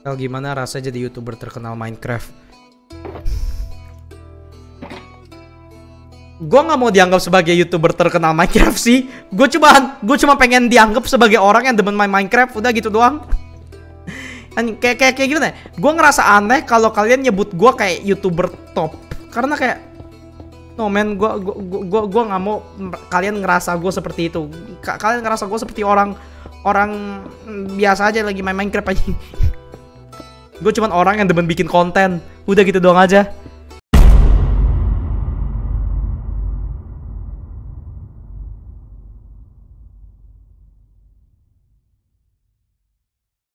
Gimana rasanya jadi YouTuber terkenal Minecraft? Gue nggak mau dianggap sebagai YouTuber terkenal Minecraft sih. Gue cuma pengen dianggap sebagai orang yang demen main Minecraft. Udah gitu doang. Kayak gimana? Gue ngerasa aneh kalau kalian nyebut gue kayak YouTuber top. Karena kayak no man, gue nggak mau kalian ngerasa gue seperti itu. Kalian ngerasa gue seperti orang biasa aja lagi main Minecraft aja. Gue cuman orang yang demen bikin konten. Udah gitu doang aja.